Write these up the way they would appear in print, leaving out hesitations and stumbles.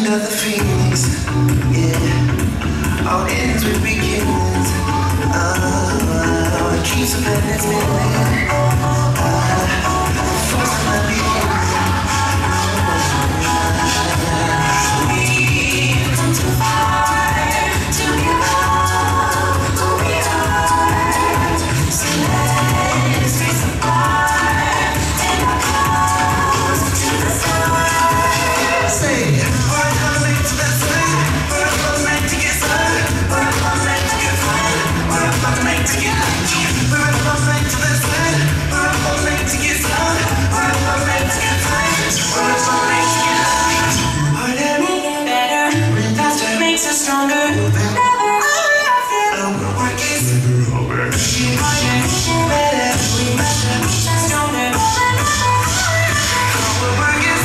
of the feelings, yeah. All ends with beginnings. It keeps a bad that's been there. First of my beginnings. We've come too far to give up who we are. So let's raise the bar and our cause to the sky. Say, we're coming to the sun. We're coming to get sun. We're coming to get fun. We're coming to get lucky. We're coming to the sun. We're coming to get sun. We're coming to get fun. We're coming to get lucky. Harder, better, faster makes us stronger. Never feel work is harder, better, stronger. Work is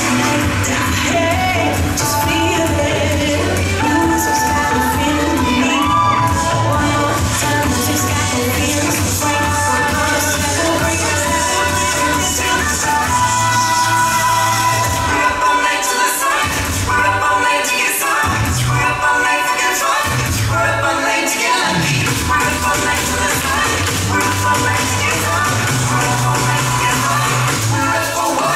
hey, just feel it. Lose what's got a feeling me. One more time, just got a feeling. Wait for us, break us down. We're up all night to the sun. We're up all night to get sun. We're up all night to get fun. We're up all night to get lucky. We're up all night to the sun. We're up all night to get sun. We're up all night to get fun. We're up for what?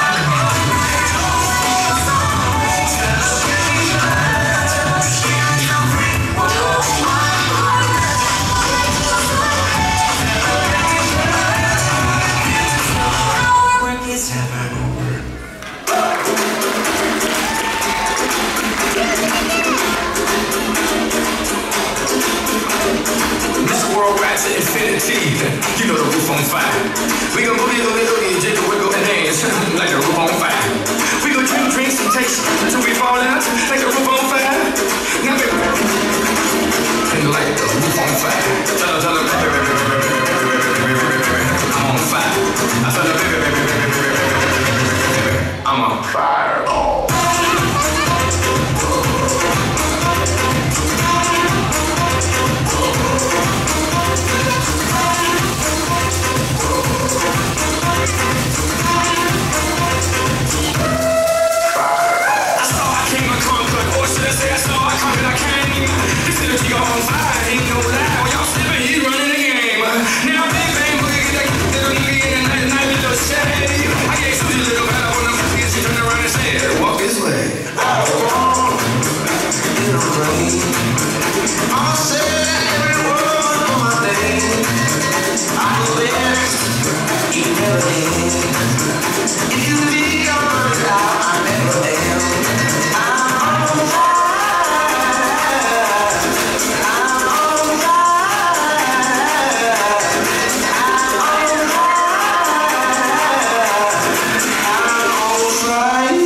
Work is This world ride to infinity. You know the roof on fire. We gon' boogie, jiggle, wiggle, and dance like the roof on fire. We gon' drink, and taste till we fall out like the roof on fire. Now baby, and like the roof on fire. Tell her, I'm on fire. I tell her, I'm on fireball. walk this way. I'll say every word of my name. I will live, you never end. If you think I'm running out, I never am. I'm on fire. I'm on fire. I'm on fire.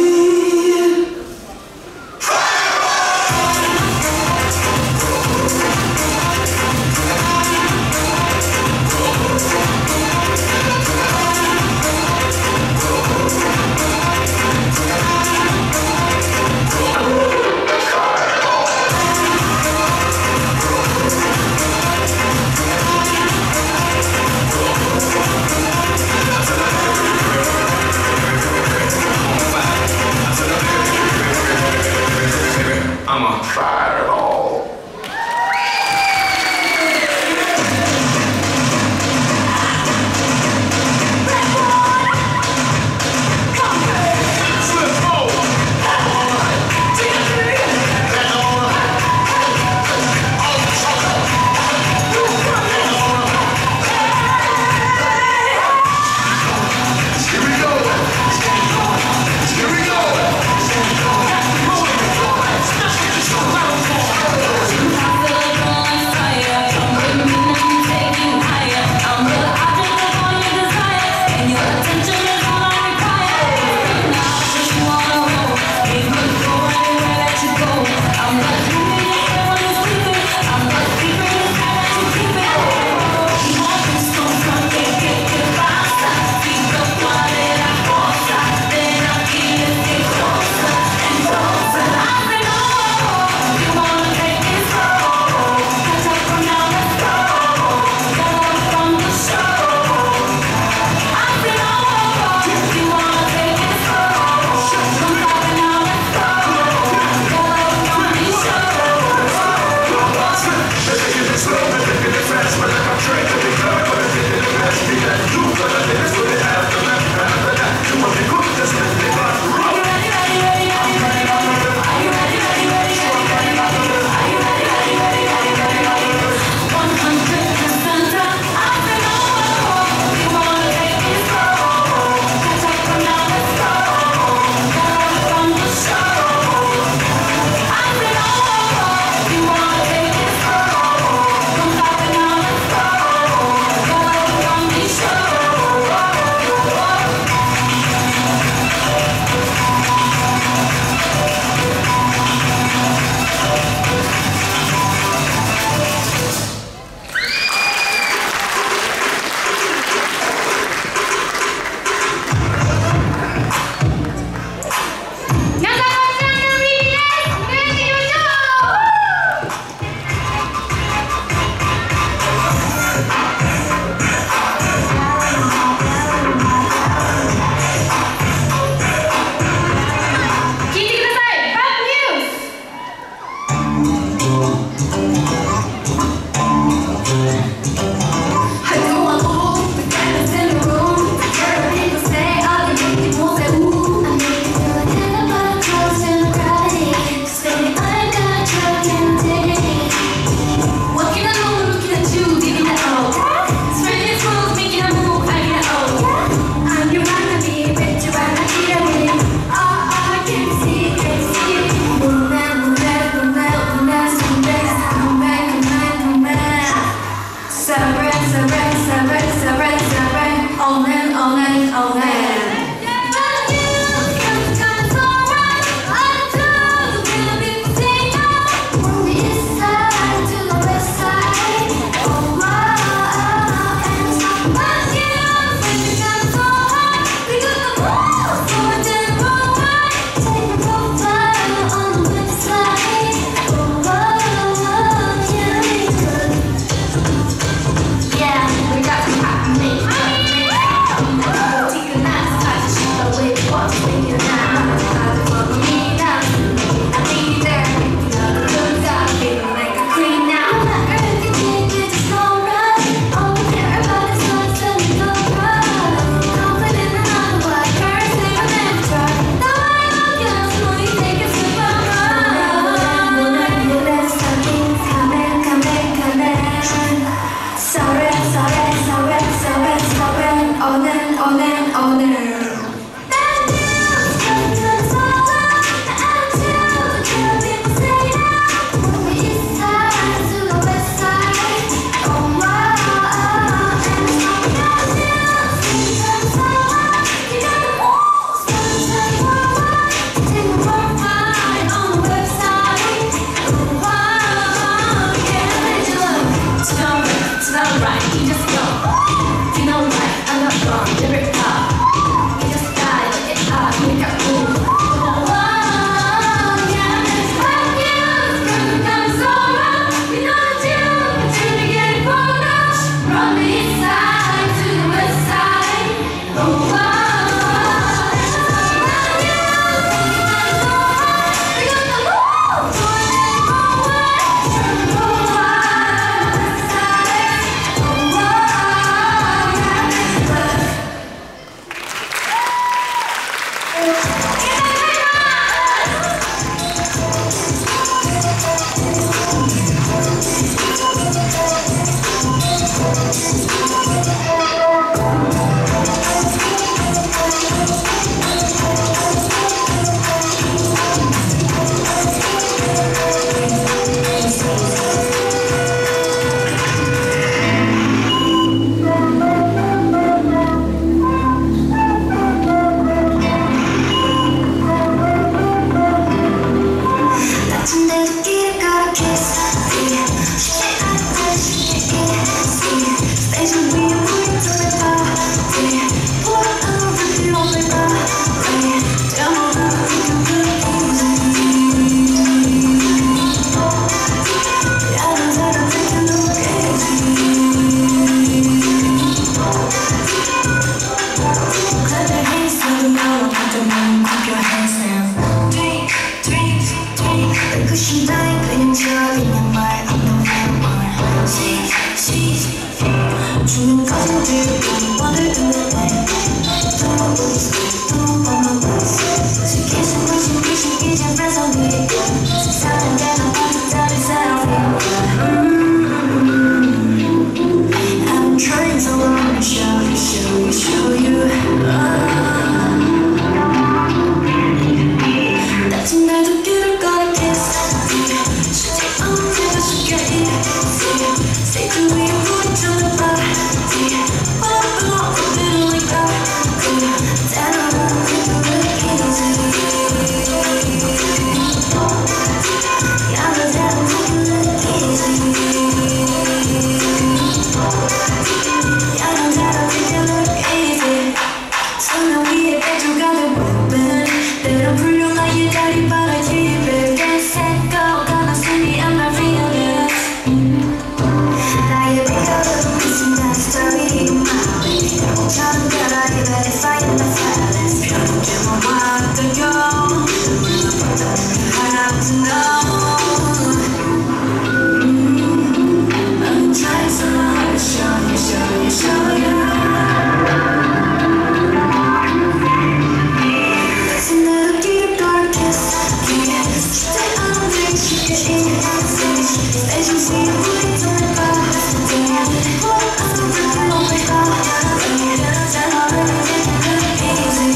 Easy.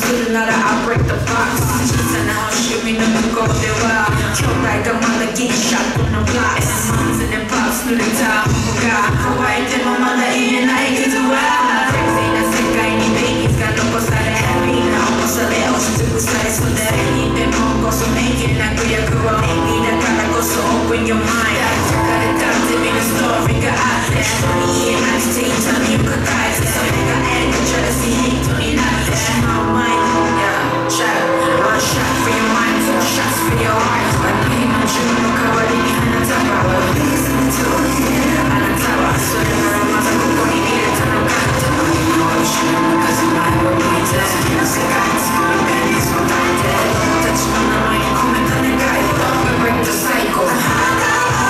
来るなら I break the box 小さな星海の向こうでは兄弟がまだギリシャットのブラックマンズでパーツ濡れた頬が乾いてもまだ言えない傷はクレイジーな世界にベイビーズが残されみんな重さで押しつぶされそうででもこそ名言なく役をだからこそ open your mind 書かれたゼミのストーリーがあって人に言えなくて痛みを抱えてそれがエンドジェラシーヘイトになってしまう前に Yeah, one shot for your mind, four shots for your heart 悪いの自分の代わりに花束をあなたはそれならまだここに入れたのか共に後ろの風前を向いて世界作る便利そうだって僕たちの名前に込めた願いを We break the cycle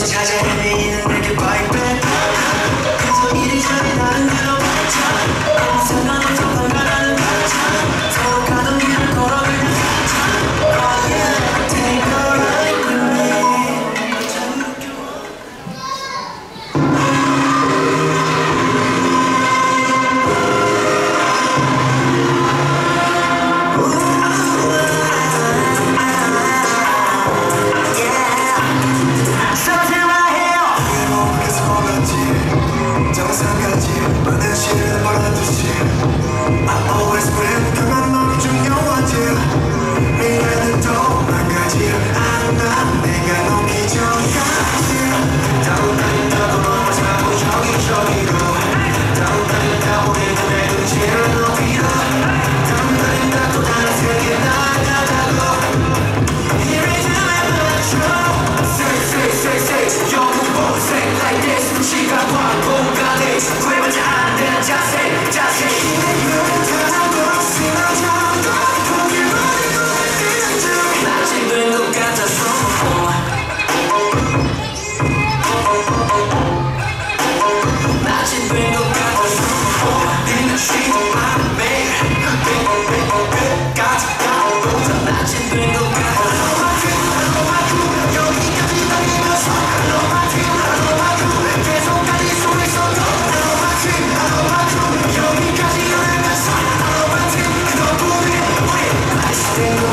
찾아 헤매이는 내게 바이백 그저 이리저리 다른 길로 가자 아무 상관없어 반가라는 가자 서로 가던 길을 걸어 그냥 가자 Oh yeah, take a ride with me 정상까지 많은 시를 벌어두지 I always win 그만 넌 중요하지 미래는 도망가지 않아 내가 놓기 전까지 다운다닌다고 넘어자고 저기저기로 다운다닌다 우리는 내 눈치를 높이러 다운다닌다 또 다른 세계 나가자고 Here is my metro Say 영웅 say like this 시간과 공간에 구애받지 않는 자세 이대로 타고 쓰러져도 포기버리고 있는 마치 된 것 같아서 마치 된 것 같아서 네 시간에 끝까지 가고 마치 된 것 같아서 여기까지 달리면서 계속 달릴 수 있어도 여기까지 오면서 그것뿐이 우리